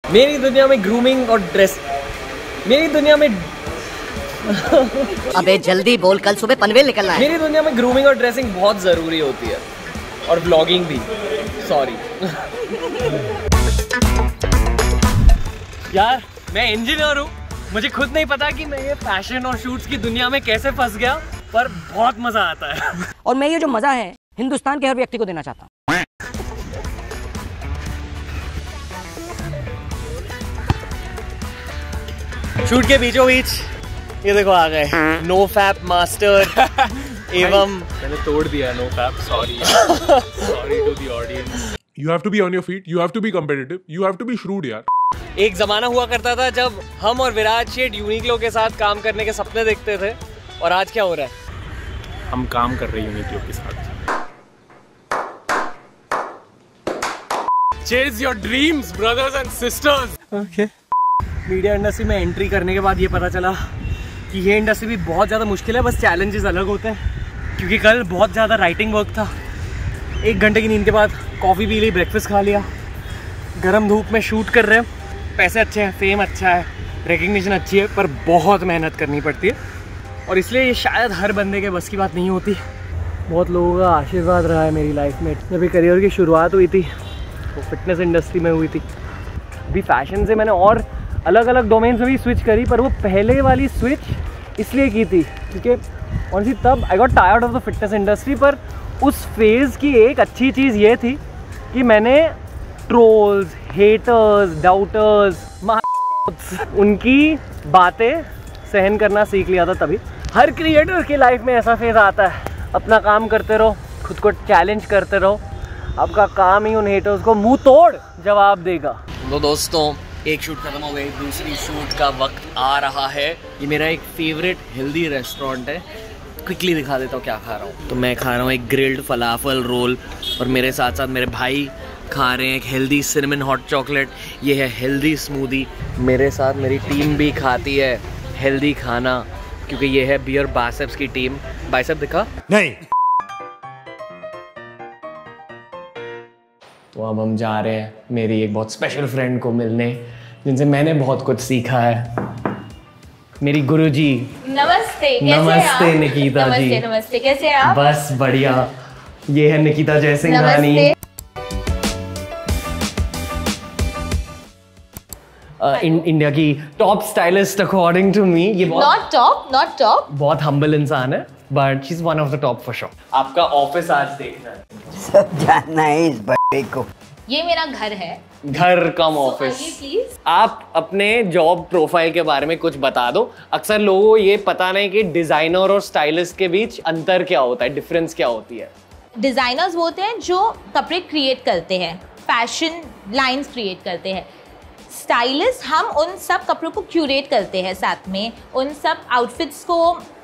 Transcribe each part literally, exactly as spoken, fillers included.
मेरी दुनिया में ग्रूमिंग और ड्रेस, मेरी दुनिया में अबे जल्दी बोल, कल सुबह पनवेल निकलना है। मेरी दुनिया में ग्रूमिंग और ड्रेसिंग बहुत जरूरी होती है, और व्लॉगिंग भी। सॉरी यार, मैं इंजीनियर हूँ, मुझे खुद नहीं पता कि मैं ये फैशन और शूट्स की दुनिया में कैसे फंस गया, पर बहुत मजा आता है। और मैं ये जो मजा है हिंदुस्तान के हर व्यक्ति को देना चाहता हूँ। शूट के बीचों बीच ये देखो आ गए नो फैप मास्टर एवं मैंने तोड़ दिया no fap, sorry sorry to the audience. You have to be on your feet. You have to be competitive. You have to be shrewd, यार। एक जमाना हुआ करता था जब हम और विराट शेठ यूनिक्लो के साथ काम करने के सपने देखते थे, और आज क्या हो रहा है? हम काम कर रहे हैं यूनिक्लो के साथ। Chase your dreams, brothers and sisters. Okay. Media industry में एंट्री करने के बाद ये पता चला कि ये इंडस्ट्री भी बहुत ज़्यादा मुश्किल है, बस चैलेंजेस अलग होते हैं। क्योंकि कल बहुत ज़्यादा राइटिंग वर्क था, एक घंटे की नींद के बाद कॉफ़ी पी ली, ब्रेकफास्ट खा लिया, गरम धूप में शूट कर रहे हैं। पैसे अच्छे हैं, फेम अच्छा है, रिकग्निशन अच्छी है, पर बहुत मेहनत करनी पड़ती है, और इसलिए ये शायद हर बंदे के बस की बात नहीं होती। बहुत लोगों का आशीर्वाद रहा है मेरी लाइफ में। जब ये करियर की शुरुआत हुई थी तो फिटनेस इंडस्ट्री में हुई थी, अभी फैशन से मैंने और अलग अलग डोमेन्स में भी स्विच करी, पर वो पहले वाली स्विच इसलिए की थी क्योंकि ऑनेस्टली तब I got tired of the fitness industry. पर उस फेज़ की एक अच्छी चीज़ ये थी कि मैंने ट्रोल्स, हेटर्स, डाउटर्स, उनकी बातें सहन करना सीख लिया था तभी। हर क्रिएटर की लाइफ में ऐसा फेज़ आता है, अपना काम करते रहो, खुद को चैलेंज करते रहो, आपका काम ही उन हेटर्स को मुंह तोड़ जवाब देगा। तो दोस्तों, एक शूट खत्म हो गई, दूसरी शूट का वक्त आ रहा है। ये मेरा एक फेवरेट हेल्दी रेस्टोरेंट है, क्विकली दिखा देता हूँ क्या खा रहा हूँ। तो मैं खा रहा हूँ एक ग्रिल्ड फलाफल रोल, और मेरे साथ साथ मेरे भाई खा रहे हैं एक हेल्दी सिनेमन हॉट चॉकलेट। ये है हेल्दी स्मूदी। मेरे साथ मेरी टीम भी खाती है हेल्दी खाना, क्योंकि ये है बियर बाइसेप्स की टीम। बाइसेप दिखा नहीं। तो अब हम जा रहे हैं मेरी एक बहुत स्पेशल फ्रेंड को मिलने, जिनसे मैंने बहुत कुछ सीखा है। मेरी गुरुजी। नमस्ते। कैसे नमस्ते आप? निकिता नमस्ते, जी। नमस्ते, कैसे आप? बस बढ़िया। ये है निकिता जयसिंघानी, इंडिया की top stylist according to me. ये बहुत नॉट टॉप, नॉट टॉप। बहुत हम्बल इंसान है, but she is one of the top for sure. आपका ऑफिस आज देखना है, सब जानना है इस बड़े को। ये मेरा घर है, घर कम ऑफिस। प्लीज। आप अपने जॉब प्रोफाइल के बारे में कुछ बता दो। अक्सर लोगों को ये पता नहीं कि डिजाइनर और स्टाइलिस्ट के बीच अंतर क्या होता है, डिफरेंस क्या होती है। डिजाइनर्स वो होते हैं जो कपड़े क्रिएट करते हैं, फैशन लाइंस क्रिएट करते हैं। स्टाइलिस्ट हम उन सब कपड़ों को क्यूरेट करते हैं, साथ में उन सब आउटफिट्स को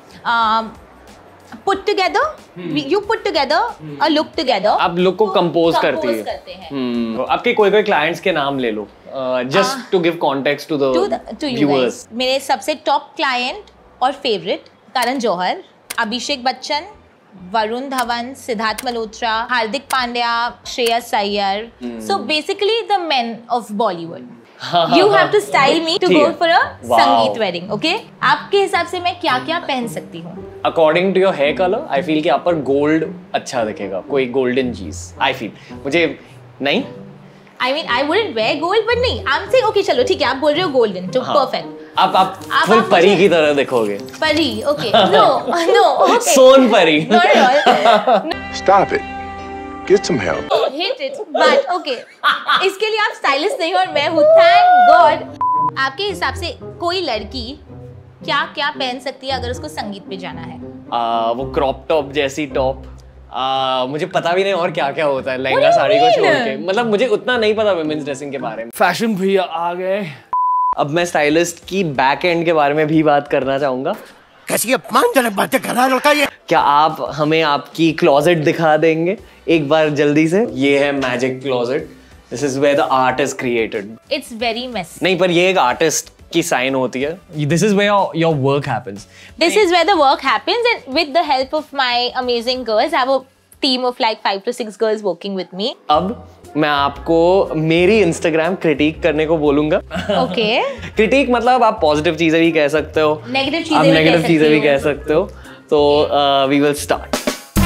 put together, you put together a look together. आप लुक को कंपोज करती है। करते हैं। hmm. आपके कोई कोई क्लाइंट्स के नाम ले लो, just to give context to the viewers. मेरे सबसे टॉप क्लाइंट और favourite Karan Johar, Abhishek Bachchan, Varun Dhawan, Sidharth Malhotra, Hardik Pandya, Shreyas Iyer. So basically the men of Bollywood. You have to style me to go for a संगीत wedding, okay? आपके हिसाब से मैं क्या क्या पहन सकती हूँ? According to your hair color, I feel कि आप पर गोल्ड अच्छा दिखेगा, कोई गोल्डन चीज। I feel मुझे नहीं। I mean, I wouldn't wear gold, but नहीं, I'm saying okay, चलो ठीक है, आप बोल रहे हो golden, तो perfect. आप आप फुल परी की तरह दिखोगे। परी, okay? No, no, okay. सोन परी। Not at all. Stop it. Get some help. Hate it, but okay. इसके लिए आप स्टाइलिस्ट नहीं और मैं हूँ, thank God. आपके हिसाब से कोई लड़की क्या क्या पहन सकती है अगर उसको संगीत पे जाना है? आ, वो क्रॉप टॉप जैसी टॉप, आ, मुझे पता भी नहीं और क्या क्या होता है लहंगा साड़ी को छोड़ के। मतलब मुझे उतना नहीं पता वुमेन्स ड्रेसिंग के बारे में। फैशन भैया आ गए। अब मैं स्टाइलिस्ट की बैक एंड के बारे में भी बात करना चाहूंगा। कैसी अपमानजनक बातें कर रहा है लड़का ये। क्या आप हमें आपकी क्लोजेट दिखा देंगे एक बार जल्दी से? ये है magic closet. This is where the art is created. It's very messy. नहीं, पर ये एक आर्टिस्ट की साइन होती है। This is where your work happens. This is where the work happens, and with the help of my amazing girls I have team of like five to six girls working with me. अब मैं आपको मेरी Instagram critic करने को बोलूंगा. Okay. Critic मतलब आप positive चीजें भी कह सकते हो, नेगेटिव चीजें आप भी नेगेटिव कह चीजें सकती भी हो. कह सकते हो. तो we will start.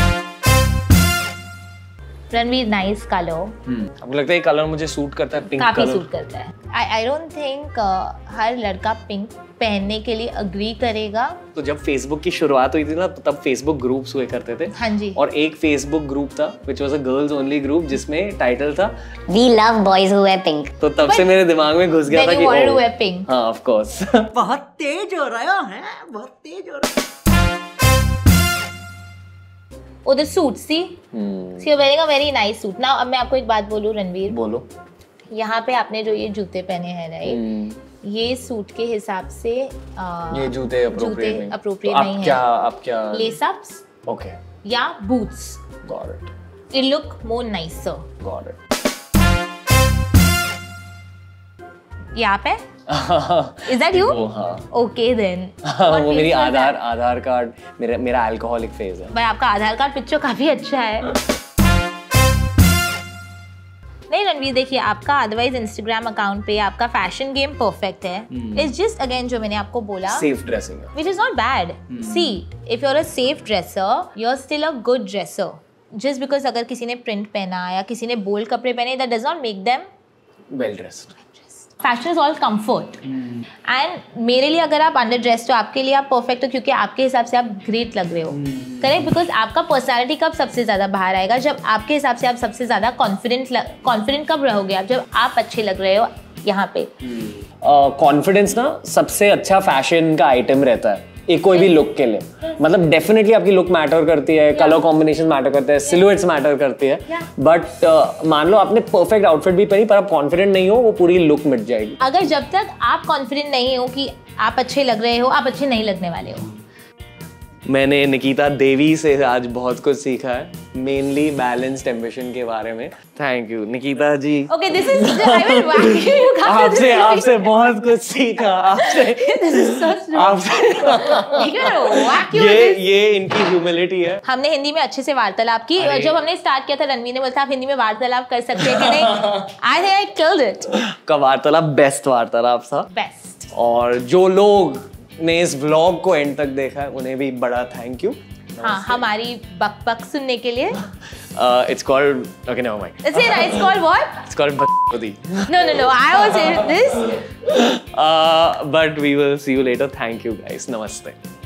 Ranveer, nice colour. आपको लगता है ये कलर मुझे सूट करता है? पिंक काफी कलर सूट करता है. आई आई डोंट थिंक हर लड़का पिंक पहनने के लिए अग्री करेगा. तो जब फेसबुक की शुरुआत हुई थी ना, तो तब फेसबुक ग्रुप्स हुए करते थे. हाँ जी. और एक फेसबुक ग्रुप था which was a girls only group, जिसमें टाइटल था We love boys who wear pink. तो तब से मेरे दिमाग में घुस गया था कि you wanted to oh, wear pink. हाँ ऑफ कोर्स. बहुत तेज हो रहा है, बहुत तेज हो रहा है. उधर suit see see wearing a very nice suit. Now अब मैं आपको एक बात बोलूं रणवीर, बोलो. यहाँ पे आपने जो ये जूते पहने हैं राइट, ये सूट के हिसाब से आ, ये जूते अप्रोप्रिएट नहीं. अप्रोप्रिएट तो नहीं आप है. क्या आप क्या लेस अप्स ओके, या boots, got it, it look more nicer. Got it. ये आप है? Is that you? वो हाँ. Okay then. वो मेरी आधार आधार कार्ड, मेरा मेरा अल्कोहलिक फेज है. भाई आपका आधार कार्ड पिक्चर काफी अच्छा है. नहीं रणवीर, देखिए आपका अदरवाइज इंस्टाग्राम अकाउंट पे आपका फैशन गेम परफेक्ट है. इट्स जस्ट अगेन जो मैंने आपको बोला, सेफ ड्रेसिंग है. which is not bad. See, if you're a safe dresser, you're still a good dresser. Just because अगर किसी ने प्रिंट पहना या किसी ने बोल्ड कपड़े पहने, that does not make them well dressed. Fashion is all comfort. And मेरे लिए अगर आप अंडर ड्रेस्ड हो, आपके लिए आप परफेक्ट हो, क्योंकि आपके हिसाब से आप ग्रेट लग रहे हो. करेक्ट. बिकॉज आपका पर्सनालिटी कब सबसे ज़्यादा बाहर आएगा? जब आपके हिसाब से आप सबसे ज़्यादा कॉन्फिडेंट कॉन्फिडेंट कब रहोगे आप? जब आप अच्छे लग रहे हो यहाँ पे. कॉन्फिडेंस ना सबसे अच्छा फैशन का आइटम रहता है एक कोई भी लुक के लिए. मतलब डेफिनेटली आपकी लुक मैटर करती है, कलर कॉम्बिनेशन मैटर करते हैं, सिलुएट्स मैटर करती है. बट uh, मान लो आपने परफेक्ट आउटफिट भी पहनी पर आप कॉन्फिडेंट नहीं हो, वो पूरी लुक मिट जाएगी. अगर जब तक आप कॉन्फिडेंट नहीं हो कि आप अच्छे लग रहे हो, आप अच्छे नहीं लगने वाले हो. मैंने निकिता देवी से आज बहुत कुछ सीखा है, मेनली बैलेंस्ड एम्बिशन के बारे में. Thank you Nikita ji. Okay, this is I will whack you. आपसे आपसे बहुत कुछ सीखा. आपसे आपसे ये ये इनकी ह्यूमिलिटी है. हमने हिंदी में अच्छे से वार्तालाप की. जब हमने स्टार्ट किया था रणवीर ने बोला था आप हिंदी में वार्तालाप कर सकते हैं कि नहीं. I think I killed it. का वार्तालाप बेस्ट वार्तालाप था. बेस्ट. और जो लोग ने इस व्लॉग को एंड तक देखा है उन्हें भी बड़ा थैंक यू. हाँ, हमारी बक बक सुनने के लिए. It's called okay never mind. Is it? It's called what? It's called बकचोदी. No, no, no. I will say this. Uh, but we will see you later. Thank you guys. Namaste.